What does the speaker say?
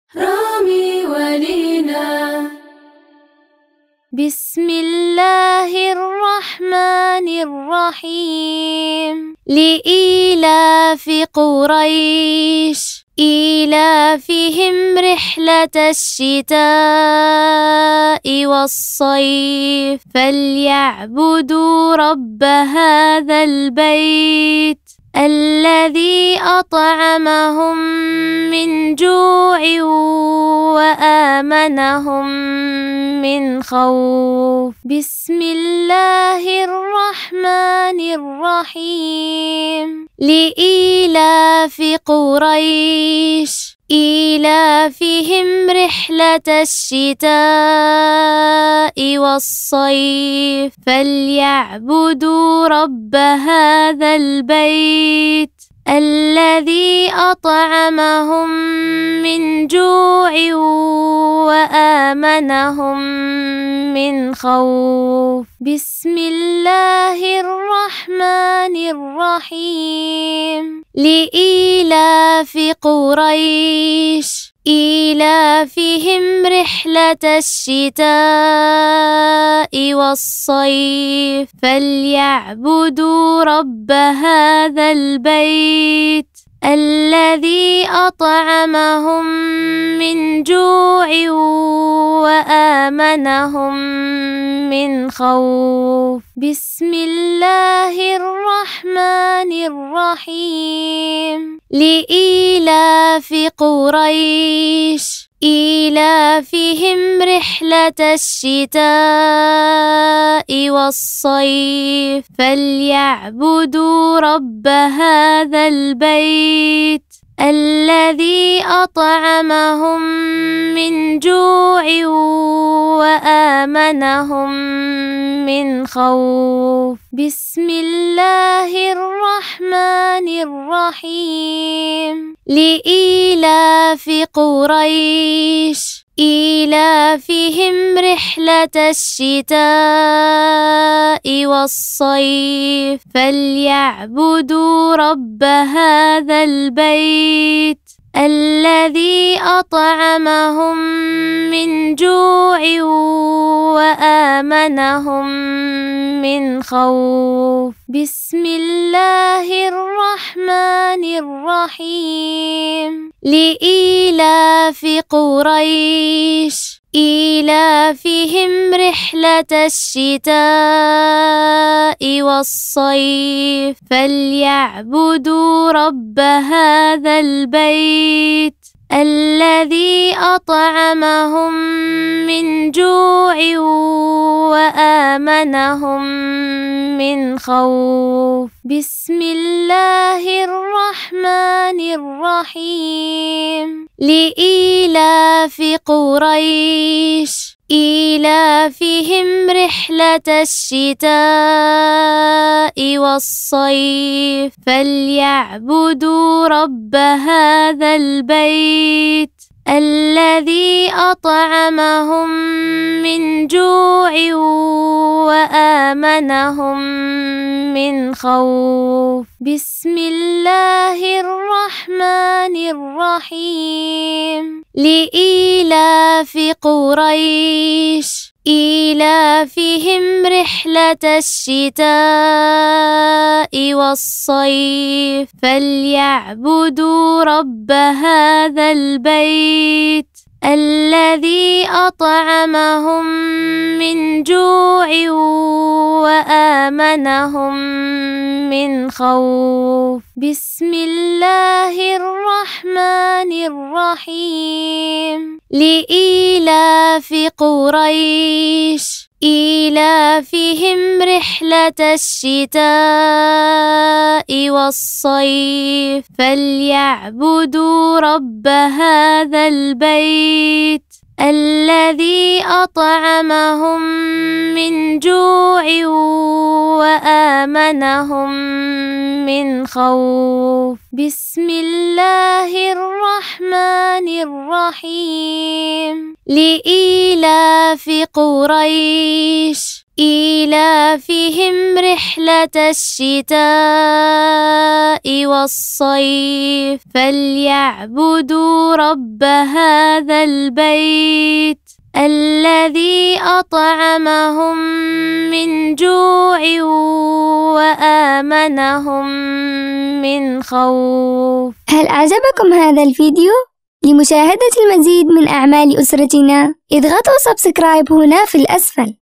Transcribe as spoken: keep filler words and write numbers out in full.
رامي ولينا. بسم الله الرحمن الرحيم. لإيلاف قريش إيلافهم رحلة الشتاء والصيف فليعبدوا رب هذا البيت الذي أطعمهم من جوع وآمنهم من خوف. بسم الله الرحمن الرحيم. لإيلاف قريش إيلافهم رحلة الشتاء والصيف فليعبدوا رب هذا البيت الذي أطعمهم من جوع وآمنهم من خوف. بسم الله الرحمن الرحيم. لإيلاف قريش إيلافهم رحلة الشتاء والصيف فليعبدوا رب هذا البيت الذي أطعمهم من جوع وآمنهم من خوف. بسم الله الرحمن الرحيم. لإيلاف قريش إيلافهم رحلة الشتاء والصيف فليعبدوا رب هذا البيت الذي أطعمهم من جوع وآمنهم من خوف. بسم الله الرحمن الرحيم. لإيلاف قريش إيلافهم رحلة الشتاء والصيف فليعبدوا رب هذا البيت الذي أطعمهم من جوع وآمنهم من خوف. بسم الله الرحمن الرحيم. لإيلاف قريش إيلافهم رحلة الشتاء والصيف فليعبدوا رب هذا البيت الذي أطعمهم من جوع وآمنهم من خوف. بسم الله الرحمن الرحيم. لإيلاف قريش إيلافهم رحلة الشتاء والصيف فليعبدوا رب هذا البيت الذي أطعمهم من جوع وآمنهم من خوف. بسم الله الرحمن الرحيم. لإيلاف قريش إيلافهم رحلة الشتاء والصيف فليعبدوا رب هذا البيت الذي أطعمهم من جوع وآمنهم من خوف. بسم الله الرحمن الرحيم. لإيلاف قريش إيلافهم رحلة الشتاء والصيف فليعبدوا رب هذا البيت الذي أطعمهم من جوع وآمنهم من خوف. بسم الله الرحمن الرحيم. لإيلاف قريش إيلافهم رحلة الشتاء والصيف فليعبدوا رب هذا البيت الذي أطعمهم من جوع وآمنهم من خوف. هل أعجبكم هذا الفيديو؟ لمشاهدة المزيد من أعمال أسرتنا اضغطوا سبسكرايب هنا في الأسفل.